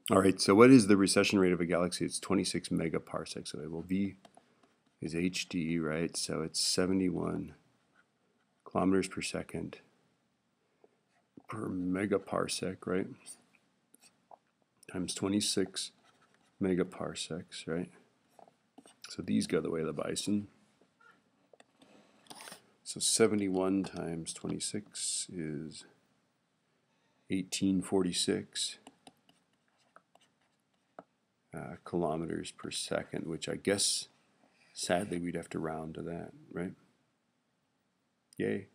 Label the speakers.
Speaker 1: All right, so what is the recession rate of a galaxy? It's 26 megaparsecs away. Well, V is HD, right? So it's 71 kilometers per second per megaparsec, right? Times 26 megaparsecs, right? So these go the way of the bison. So 71 times 26 is 1846 kilometers per second, which I guess sadly we'd have to round to that, right? Yay.